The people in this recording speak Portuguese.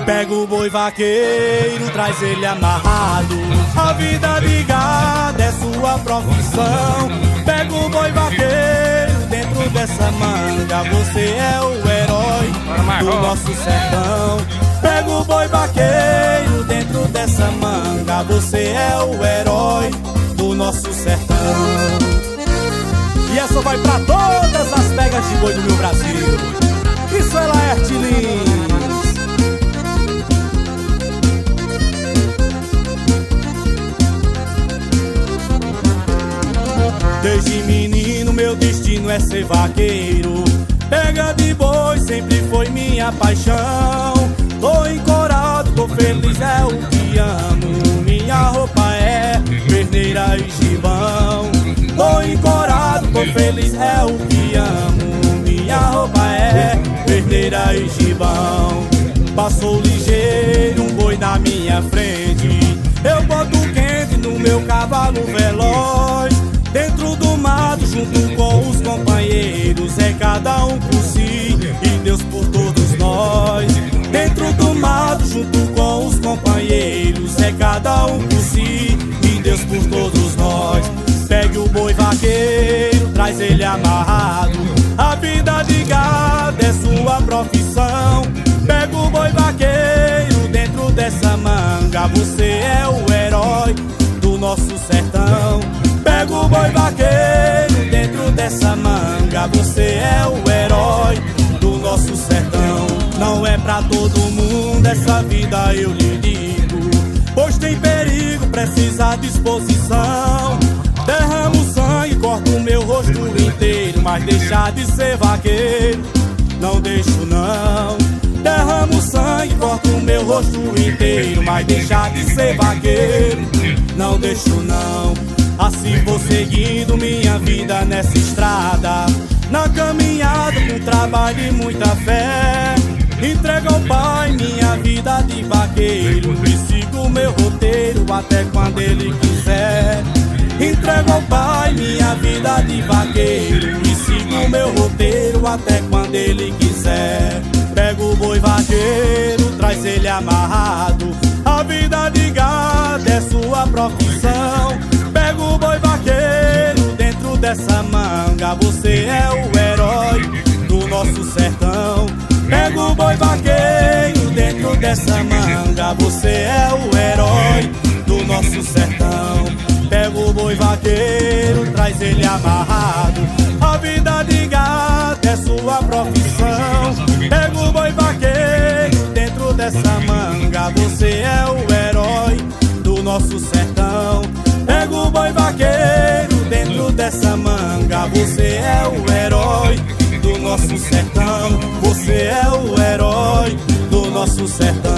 Pega o boi vaqueiro, traz ele amarrado. A vida de gado é sua profissão. Pega o boi vaqueiro, dentro dessa manga você é o herói do nosso sertão. Pega o boi vaqueiro, dentro dessa manga você é o herói do nosso sertão. E essa vai pra todas as pegas de boi do meu Brasil. Isso é Laerte Lins. Desde menino meu destino é ser vaqueiro. Pega de boi sempre foi minha paixão. Tô encorado, tô feliz, é o que amo. Minha roupa é perneira e gibão. Tô encorado, tô feliz, é o que amo. Minha roupa é perneira e gibão. Passou ligeiro um boi na minha frente. Eu boto quente no meu cavalo veloz. Dentro do mato, junto com os companheiros, é cada um por si e Deus por todos nós. Dentro do mato, junto com os companheiros, é cada um por si e Deus por todos nós. Pegue o boi vaqueiro, traz ele amarrado. A vida de gado é sua profissão. Pega o boi vaqueiro, dentro dessa manga você é o herói do nosso sertão. Pega o boi vaqueiro, dentro dessa manga você é o herói do nosso sertão. Não é pra todo mundo essa vida, eu lhe digo, pois tem perigo, precisa disposição. Derramo sangue, corto o meu rosto inteiro, mas deixar de ser vaqueiro não deixo não. Derramo sangue, corto o meu rosto inteiro, mas deixar de ser vaqueiro não deixo não. Assim vou seguindo minha vida nessa estrada, na caminhada com trabalho e muita fé. Entrego ao Pai minha vida de vaqueiro e sigo meu roteiro até quando Ele quiser. Entrego ao Pai minha vida de vaqueiro e sigo meu roteiro até quando Ele quiser. Pego o boi vaqueiro, traz ele amarrado. A vida de gado é sua profissão. Pega o boi vaqueiro, dentro dessa manga você é o herói do nosso sertão. Pega o boi vaqueiro, dentro dessa manga você é o herói do nosso sertão. Pega o boi vaqueiro, traz ele amarrado. A vida de gado é sua profissão. Pega o boi vaqueiro, dentro dessa manga você é o herói do nosso sertão. Pega o boi vaqueiro, dentro dessa manga você é o herói do nosso sertão. Você é o herói do nosso sertão.